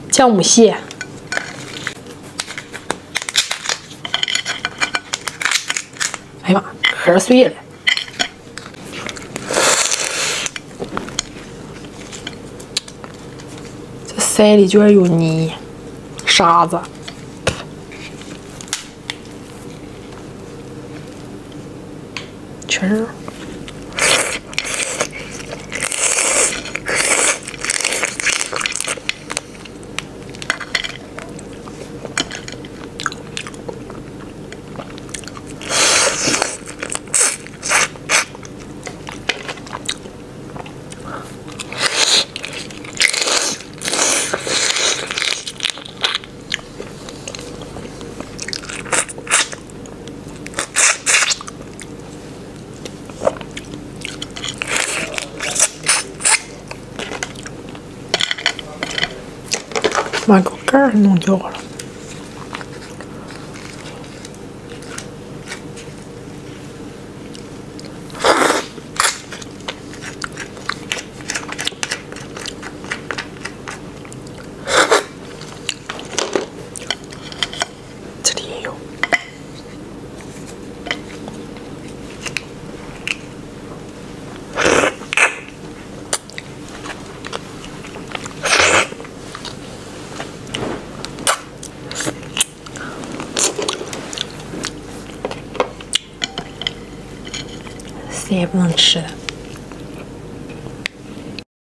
姜母蟹。哎呀妈，壳碎了。这塞里居然有泥沙子。 全是。妈，给我盖儿弄掉了。这里也有。谁也不能吃的。